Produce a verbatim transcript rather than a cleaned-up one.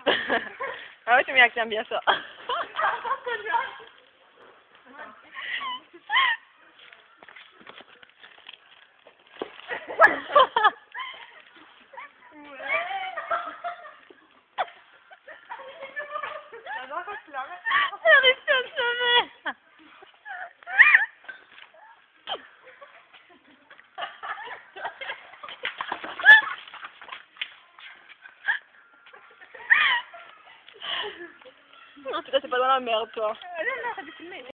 Ah ouais, tu m'as que t'aimes bien ça. Elle a réussi à se lever. En tout cas, c'est pas dans la merde, toi.